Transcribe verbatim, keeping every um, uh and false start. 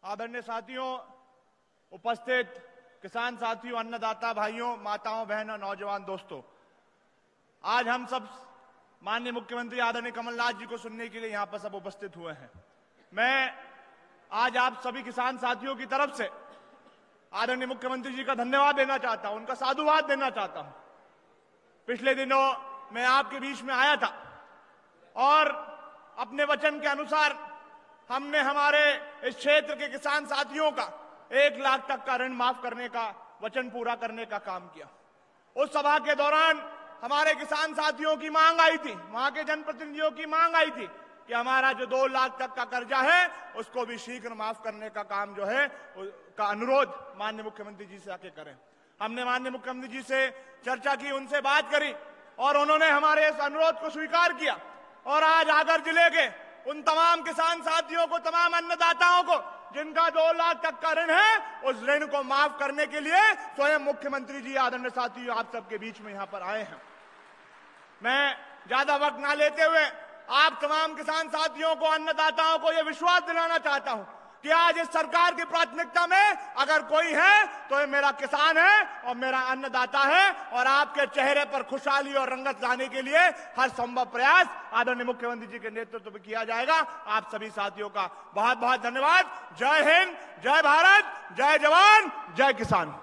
आदरणीय साथियों, उपस्थित किसान साथियों, अन्नदाता भाइयों, माताओं, बहनों, नौजवान दोस्तों, आज हम सब माननीय मुख्यमंत्री आदरणीय कमलनाथ जी को सुनने के लिए यहां पर सब उपस्थित हुए हैं। मैं आज आप सभी किसान साथियों की तरफ से आदरणीय मुख्यमंत्री जी का धन्यवाद देना चाहता हूं, उनका साधुवाद देना चाहता हूं। पिछले दिनों मैं आपके बीच में आया था और अपने वचन के अनुसार हमने हमारे इस क्षेत्र के किसान साथियों का एक लाख तक का ऋण माफ करने का वचन पूरा करने का काम किया। उस सभा के दौरान हमारे किसान साथियों की मांग आई थी, वहां के जनप्रतिनिधियों की मांग आई थी कि हमारा जो दो लाख तक का कर्जा है उसको भी शीघ्र माफ करने का काम जो है का अनुरोध माननीय मुख्यमंत्री जी से आके करें। हमने माननीय मुख्यमंत्री जी से चर्चा की, उनसे बात करी और उन्होंने हमारे इस अनुरोध को स्वीकार किया और आज आगर जिले के उन तमाम किसान साथियों को, तमाम अन्नदाताओं को जिनका दो लाख तक का ऋण है, उस ऋण को माफ करने के लिए स्वयं मुख्यमंत्री जी आदरणीय साथियों आप सबके बीच में यहां पर आए हैं। मैं ज्यादा वक्त ना लेते हुए आप तमाम किसान साथियों को, अन्नदाताओं को यह विश्वास दिलाना चाहता हूं कि आज इस सरकार की प्राथमिकता में अगर कोई है तो ये मेरा किसान है और मेरा अन्नदाता है, और आपके चेहरे पर खुशहाली और रंगत लाने के लिए हर संभव प्रयास आदरणीय मुख्यमंत्री जी के नेतृत्व में किया जाएगा। आप सभी साथियों का बहुत बहुत धन्यवाद। जय हिंद, जय भारत, जय जवान, जय किसान।